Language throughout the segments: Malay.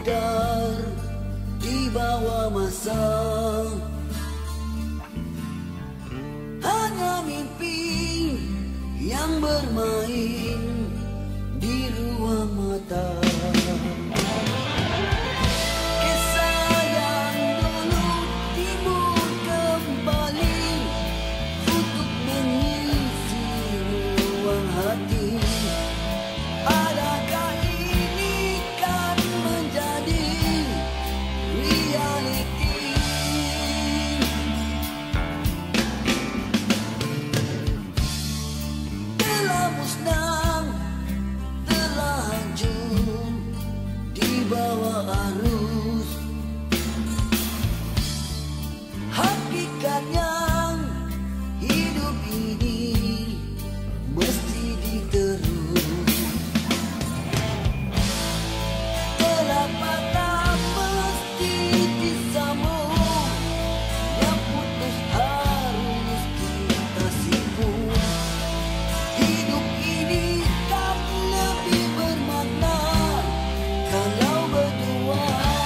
pudar di bawah masa. Hanya mimpi yang bermain di ruang mata. Kisah yang dulu timbul kembali untuk mengisi ruang hati. Adakah ini kan menjadi realiti? Telah musnah, telah hancur di bawah arus. Hakikatnya hidup ini mesti diterus. Telapak tak mesti disambung, yang putus harus kita sibuk. Hidup ini kan lebih bermakna kalau berdua.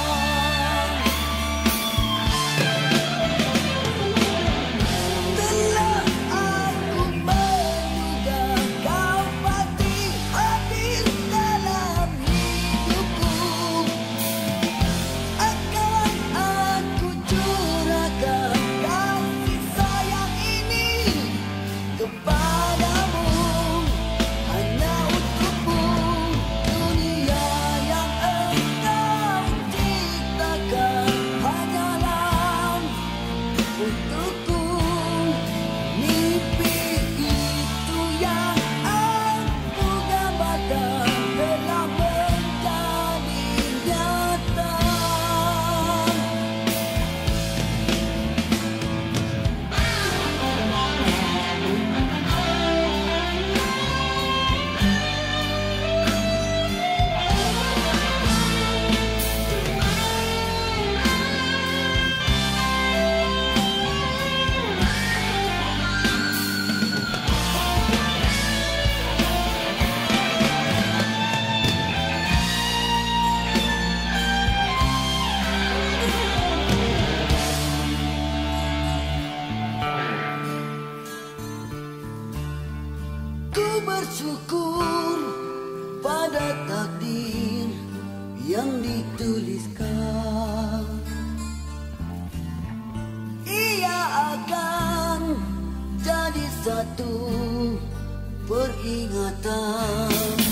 Telah aku menduga kau pasti hadir dalam hidupku. Akan aku curahkan kasih sayang ini kepadamu, hanya untukmu. Dunia yang engkau ciptakan hanyalah untukku. Mimpi itu yang aku gambarkan telah menjadi nyata. Ku bersyukur pada takdir yang dituliskan. Ia akan jadi satu peringatan.